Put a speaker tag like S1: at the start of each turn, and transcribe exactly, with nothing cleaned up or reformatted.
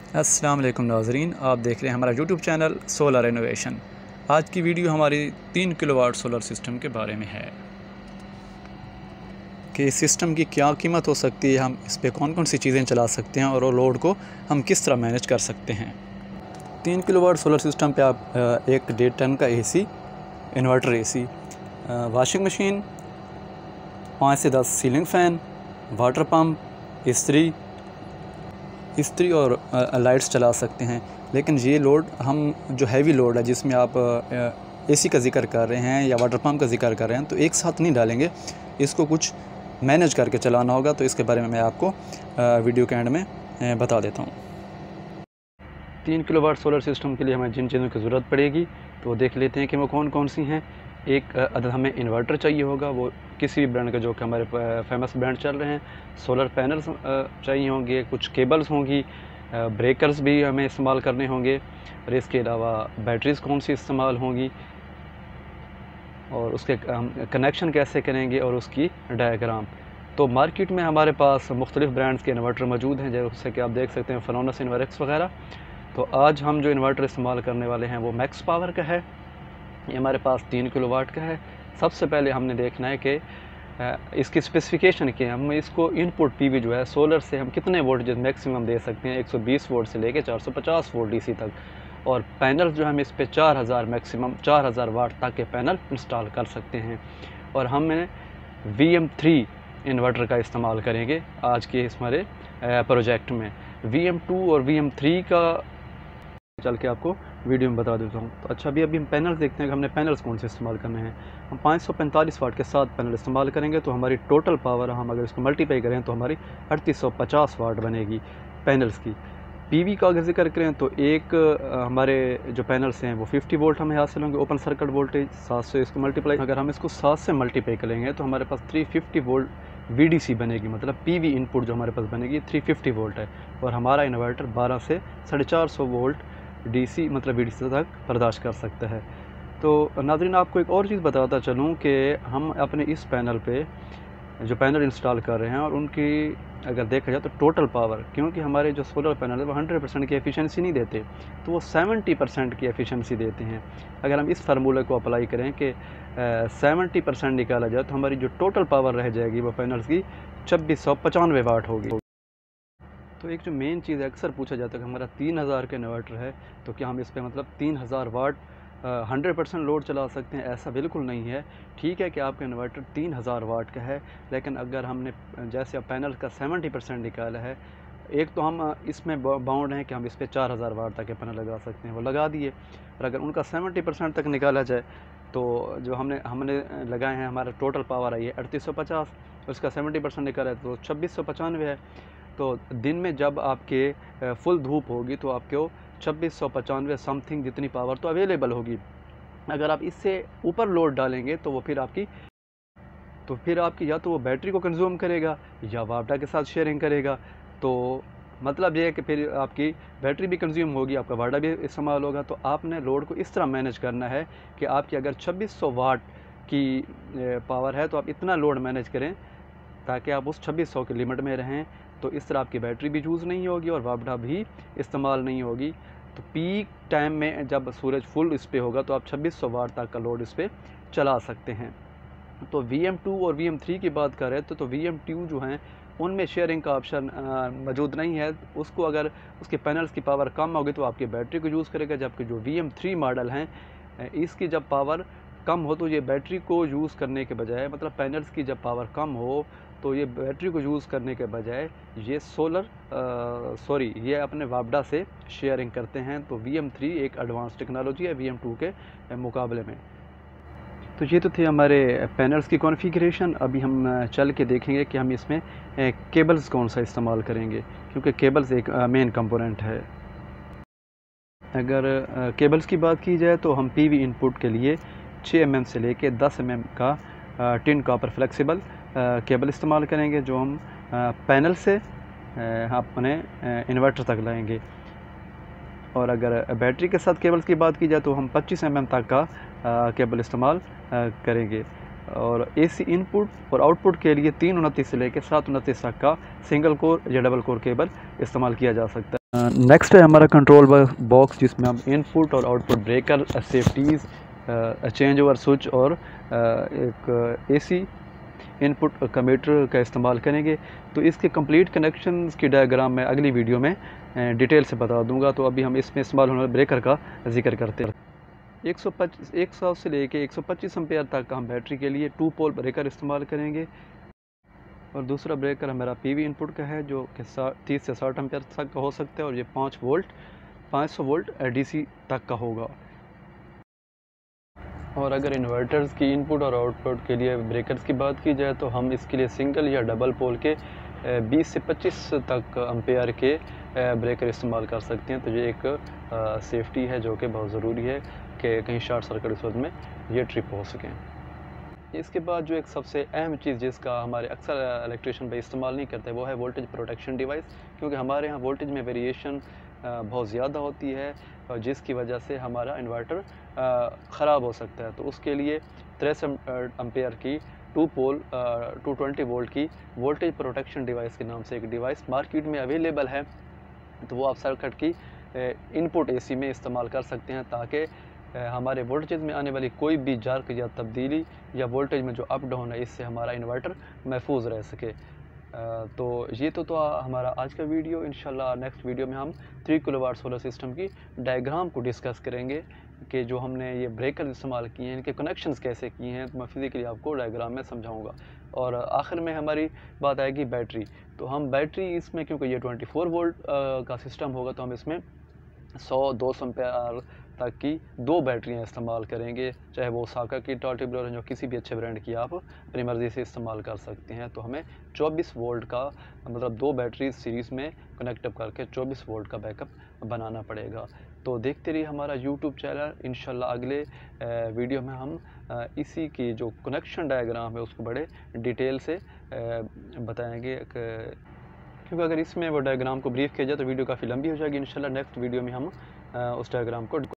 S1: अस्सलाम वालेकुम नाज़रीन, आप देख रहे हैं हमारा यूट्यूब चैनल सोलर इनोवेशन। आज की वीडियो हमारी तीन किलोवाट सोलर सिस्टम के बारे में है कि इस सिस्टम की क्या कीमत हो सकती है, हम इस पे कौन कौन सी चीज़ें चला सकते हैं और वो लोड को हम किस तरह मैनेज कर सकते हैं। तीन किलोवाट सोलर सिस्टम पे आप एक डेढ़ टन का AC, inverter AC, washing machine, पाँच से दस सीलिंग फ़ैन, वाटर पम्प, इस्त्री इस्त्री और लाइट्स चला सकते हैं। लेकिन ये लोड हम जो हैवी लोड है, जिसमें आप एसी का ज़िक्र कर रहे हैं या वाटर पम्प का ज़िक्र कर रहे हैं, तो एक साथ नहीं डालेंगे, इसको कुछ मैनेज करके चलाना होगा। तो इसके बारे में मैं आपको वीडियो के एंड में बता देता हूँ। तीन किलोवाट सोलर सिस्टम के लिए हमें जिन चीज़ों की ज़रूरत पड़ेगी तो देख लेते हैं कि वो कौन कौन सी हैं। एक अदद हमें इन्वर्टर चाहिए होगा, वो किसी भी ब्रांड का जो कि हमारे फेमस ब्रांड चल रहे हैं। सोलर पैनल्स चाहिए होंगे, कुछ केबल्स होंगी, ब्रेकर्स भी हमें इस्तेमाल करने होंगे, और इसके अलावा बैटरीज़ कौन सी इस्तेमाल होंगी, और उसके कनेक्शन कैसे करेंगे, और उसकी डायग्राम। तो मार्केट में हमारे पास मुख्तलिफ़ ब्रांड्स के इन्वर्टर मौजूद हैं, जैसे कि आप देख सकते हैं फनोनस इन्वर्क्स वगैरह। तो आज हम जो इन्वर्टर इस्तेमाल करने वाले हैं वो मैक्स पावर का है। ये हमारे पास तीन किलोवाट का है। सबसे पहले हमने देखना है कि इसकी स्पेसिफिकेशन क्या है। हम इसको इनपुट पीवी जो है सोलर से हम कितने वोल्टेज मैक्सिमम दे सकते हैं, एक सौ बीस वोल्ट से लेके चार सौ पचास वोल्ट डीसी तक। और पैनल जो हम इस पे चार हज़ार मैक्सिमम चार हज़ार वाट तक के पैनल इंस्टॉल कर सकते हैं। और हम वी एम थ्री इन्वर्टर का इस्तेमाल करेंगे आज के इस हमारे प्रोजेक्ट में। वी एम टू और वी एम थ्री का चल के आपको वीडियो में बता देता हूँ। तो अच्छा, अभी अभी हम पैनल्स देखते हैं कि हमने पैनल्स कौन से इस्तेमाल करने हैं। हम पाँच सौ पैंतालीस वाट के साथ पैनल इस्तेमाल करेंगे, तो हमारी टोटल पावर हम अगर इसको मल्टीप्लाई करें तो हमारी अड़तीस सौ पचास वाट बनेगी पैनल्स की। पीवी का अगर जिक्र करें तो एक हमारे जो पैनल्स हैं वो पचास वोल्ट हमें हासिल होंगे, ओपन सर्किट वोल्टेज सात सौ, इसको मल्टीप्लाई अगर हम इसको सात से मल्टीप्लाई करेंगे तो हमारे पास तीन सौ पचास वोल्ट वीडीसी बनेगी। मतलब पीवी इनपुट जो हमारे पास बनेगी तीन सौ पचास वोल्ट है, और हमारा इन्वर्टर बारह से साढ़े चार सौ वोल्ट डीसी मतलब वीडीसी तक बर्दाश्त कर सकता है। तो नाज़रीन, आपको एक और चीज़ बताता चलूँ कि हम अपने इस पैनल पे जो पैनल इंस्टॉल कर रहे हैं और उनकी अगर देखा जाए तो टोटल पावर, क्योंकि हमारे जो सोलर पैनल है वो हंड्रेड परसेंट की एफिशिएंसी नहीं देते, तो वो सेवेंटी परसेंट की एफिशिएंसी देते हैं। अगर हम इस फार्मूले को अप्लाई करें कि सेवेंटी परसेंट निकाला जाए तो हमारी जो टोटल पावर रह जाएगी वो पैनल्स की छब्बीस सौ पचानवे वाट होगी। तो एक जो मेन चीज़ अक्सर पूछा जाता है कि हमारा तीन हज़ार का इन्वर्टर है, तो क्या हम इस पे मतलब तीन हज़ार वाट हंड्रेड परसेंट लोड चला सकते हैं? ऐसा बिल्कुल नहीं है। ठीक है कि आपका इन्वर्टर तीन हज़ार वाट का है, लेकिन अगर हमने जैसे अब पैनल का सेवेंटी परसेंट निकाला है, एक तो हम इसमें बाउंड हैं कि हम इस पर चार हज़ार वाट तक के पैनल लगा सकते हैं, वो लगा दिए। और अगर उनका सेवेंटी परसेंट तक निकाला जाए तो जो हमने हमने लगाए हैं, हमारा टोटल पावर आई है अड़तीस सौ पचास, उसका सेवेंटी परसेंट निकाला है तो छब्बीस सौ पचानवे है। तो दिन में जब आपके फुल धूप होगी तो आपको छब्बीस सौ पचानवे समथिंग जितनी पावर तो अवेलेबल होगी। अगर आप इससे ऊपर लोड डालेंगे तो वो फिर आपकी तो फिर आपकी या तो वो बैटरी को कंज्यूम करेगा या वापडा के साथ शेयरिंग करेगा। तो मतलब ये है कि फिर आपकी बैटरी भी कंज्यूम होगी, आपका वाडा भी इस्तेमाल होगा। तो आपने लोड को इस तरह मैनेज करना है कि आपकी अगर छब्बीस सौ वाट की पावर है तो आप इतना लोड मैनेज करें ताकि आप उस छब्बीस सौ के लिमिट में रहें। तो इस तरह आपकी बैटरी भी यूज़ नहीं होगी और वापडा भी इस्तेमाल नहीं होगी। तो पीक टाइम में जब सूरज फुल इस पर होगा तो आप छब्बीस सौ वाट तक का लोड इस पर चला सकते हैं। तो वी एम टू और वी एम थ्री की बात करें तो, तो वी एम टू जो हैं उनमें शेयरिंग का ऑप्शन मौजूद नहीं है। उसको अगर उसके पैनल्स की पावर कम होगी तो आपकी बैटरी को यूज़ करेगा, जबकि जो वी एम थ्री मॉडल हैं इसकी जब पावर कम हो तो ये बैटरी को यूज़ करने के बजाय, मतलब पैनल्स की जब पावर कम हो तो ये बैटरी को यूज़ करने के बजाय ये सोलर सॉरी ये अपने वापडा से शेयरिंग करते हैं। तो वी एम थ्री एक एडवांस टेक्नोलॉजी है वी एम टू के मुकाबले में। तो ये तो थे हमारे पैनल्स की कॉन्फ़िगरेशन। अभी हम चल के देखेंगे कि हम इसमें केबल्स कौन सा इस्तेमाल करेंगे, क्योंकि केबल्स एक मेन कंपोनेंट है। अगर केबल्स की बात की जाए तो हम पीवी इनपुट के लिए छः एम एम से लेके दस एम एम का टिन कॉपर फ्लेक्सिबल केबल इस्तेमाल करेंगे, जो हम पैनल से अपने इन्वर्टर तक लाएंगे। और अगर बैटरी के साथ केबल्स की बात की जाए तो हम पच्चीस एम एम तक का केबल इस्तेमाल करेंगे। और एसी इनपुट और आउटपुट के लिए तीन उनतीस से लेकर सात उनतीस तक का सिंगल कोर या डबल कोर केबल इस्तेमाल किया जा सकता है। नेक्स्ट है हमारा कंट्रोल बॉक्स, जिसमें हम इनपुट और output breaker, safeties, change over switch और एक एसी इनपुट कमीटर का इस्तेमाल करेंगे। तो इसके कंप्लीट कनेक्शंस की डायग्राम मैं अगली वीडियो में डिटेल से बता दूंगा। तो अभी हम इसमें इस्तेमाल होने वाले ब्रेकर का जिक्र करते हैं। एक सौ पच्चीस एक सौ से लेके एक सौ पच्चीस एम्पेयर तक हम बैटरी के लिए टू पोल ब्रेकर इस्तेमाल करेंगे। और दूसरा ब्रेकर हमारा पीवी इनपुट का है, जो कि तीस से साठ एम्पेयर तक का हो सकता है, और ये पाँच वोल्ट पाँच सौ वोल्ट डीसी तक का होगा। और अगर इन्वर्टर्स की इनपुट और आउटपुट के लिए ब्रेकर्स की बात की जाए, तो हम इसके लिए सिंगल या डबल पोल के बीस से पच्चीस तक एम्पेयर के ब्रेकर इस्तेमाल कर सकते हैं। तो ये एक सेफ्टी है जो कि बहुत ज़रूरी है कि कहीं शॉर्ट सर्किट इस वक्त में ये ट्रिप हो सकें। इसके बाद जो एक सबसे अहम चीज़ जिसका हमारे अक्सर इलेक्ट्रिशियन पे इस्तेमाल नहीं करते, वो है वोल्टेज प्रोटेक्शन डिवाइस। क्योंकि हमारे यहाँ वोल्टेज में वेरिएशन बहुत ज़्यादा होती है, जिसकी वजह से हमारा इन्वर्टर ख़राब हो सकता है। तो उसके लिए तिरसठ एम्पेयर की two pole two twenty volt की वोल्टेज प्रोटेक्शन डिवाइस के नाम से एक डिवाइस मार्केट में अवेलेबल है। तो वो आप सर्किट की इनपुट एसी में इस्तेमाल कर सकते हैं, ताकि हमारे वोल्टेज में आने वाली कोई भी जार्क या तब्दीली या वोल्टेज में जो अप डाउन है, इससे हमारा इन्वर्टर महफूज रह सके। तो ये तो तो हमारा आज का वीडियो। इंशाल्लाह नेक्स्ट वीडियो में हम थ्री किलोवाट सोलर सिस्टम की डायग्राम को डिस्कस करेंगे कि जो हमने ये ब्रेकर इस्तेमाल किए हैं, इनके कनेक्शंस कैसे किए हैं, तो मैं फिजिकली आपको डायग्राम में समझाऊंगा। और आखिर में हमारी बात आएगी बैटरी। तो हम बैटरी इसमें, क्योंकि ये ट्वेंटी फोर वोल्ट का सिस्टम होगा, तो हम इसमें सौ दो सौ एम्पेयर तक की दो बैटरियां इस्तेमाल करेंगे। चाहे वो साका की टॉर्टिब्लर है, जो किसी भी अच्छे ब्रांड की आप अपनी मर्ज़ी से इस्तेमाल कर सकते हैं। तो हमें चौबीस वोल्ट का, मतलब दो बैटरी सीरीज़ में कनेक्ट अप करके चौबीस वोल्ट का बैकअप बनाना पड़ेगा। तो देखते रहिए हमारा यूट्यूब चैनल। इंशाल्लाह अगले वीडियो में हम इसी की जो कनेक्शन डायग्राम है उसको बड़े डिटेल से बताएँगे, क्योंकि अगर इसमें वो डायग्राम को ब्रीफ किया जाए तो वीडियो काफ़ी लंबी हो जाएगी। इंशाल्लाह नेक्स्ट वीडियो में हम उस डायग्राम को